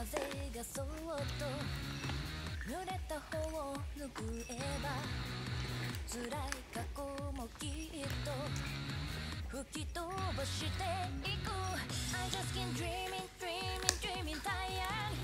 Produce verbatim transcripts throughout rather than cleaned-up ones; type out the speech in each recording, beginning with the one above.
風がそっと濡れた方を拭えば辛い過去もきっと吹き飛ばしていく I just keep dreaming, dreaming, dreaming tired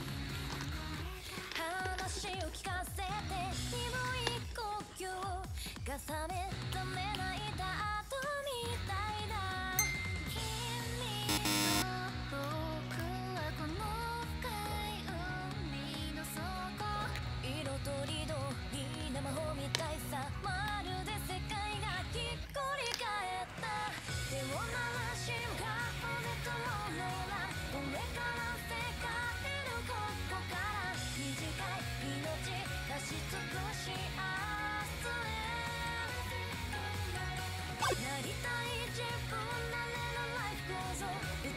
話を聞かせて鈍い呼吸重ね止めないた後みたいだ君と僕はこの深い海の底色とりどりな魔法みたいさまるで世界がひっくり返った手を鳴らし顔でとろうようなこれから世界のここから短い命出し尽くし明日へなりたい自分なれの life goes on